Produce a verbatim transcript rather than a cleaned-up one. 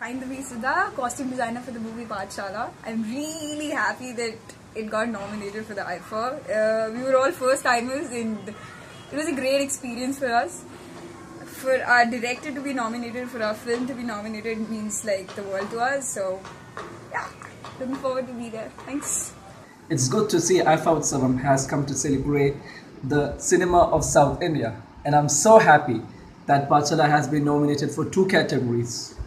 I'm Devi Siddha, costume designer for the movie Pathshala. I'm really happy that it got nominated for the I F A. Uh, we were all first timers and it was a great experience for us. For our director to be nominated, for our film to be nominated means like the world to us. So yeah, looking forward to be there. Thanks. It's good to see I F A Utsavam has come to celebrate the cinema of South India. And I'm so happy that Pathshala has been nominated for two categories.